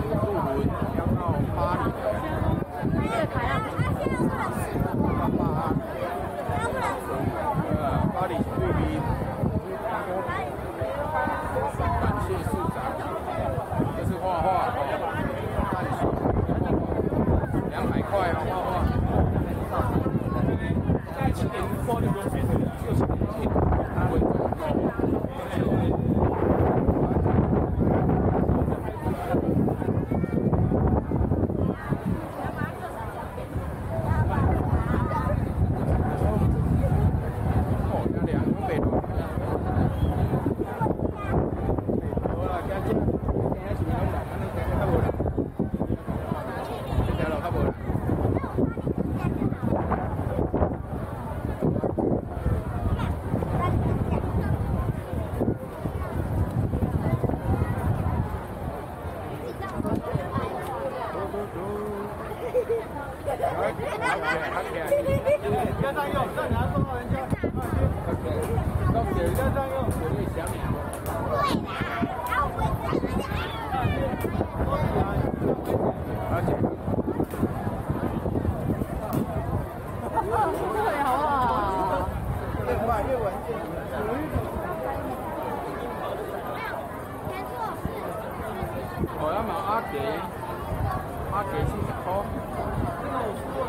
渡轮要到巴黎的。巴黎贵宾，感谢市长，这是画画，200块哦，画画。7点过就不用排队了，就是要占用，这你要多少人交？要给人家占用，我会想你。对啦，然后我会这样。而且，这个也好好。越快越稳健。我要买阿给，阿给70块。